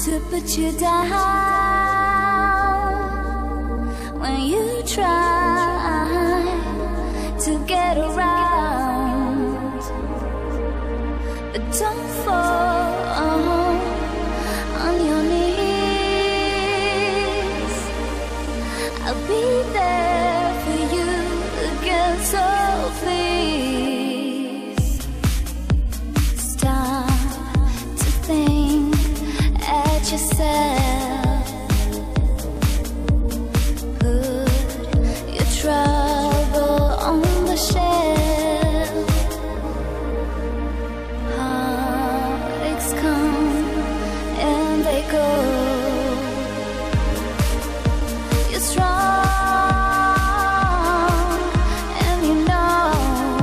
to put you down when you try to get around, but don't fall on your knees. I'll be there for you again, so please stop to think at yourself. Put your trouble on the shelf. Heartaches come and they go. You're strong and you know.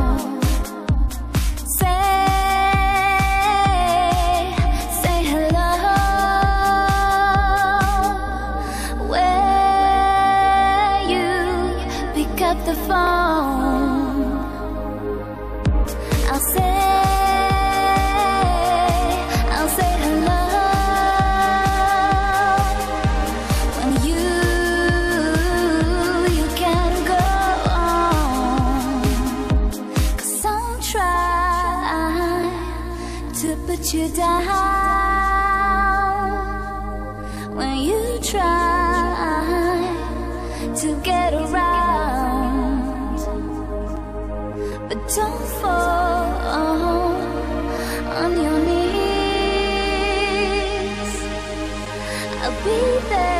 Say hello. Where you pick up the phone, I'll say hello. When you can go on, 'cause I'll try to put you down when you try to get around, but don't fall on your knees. I'll be there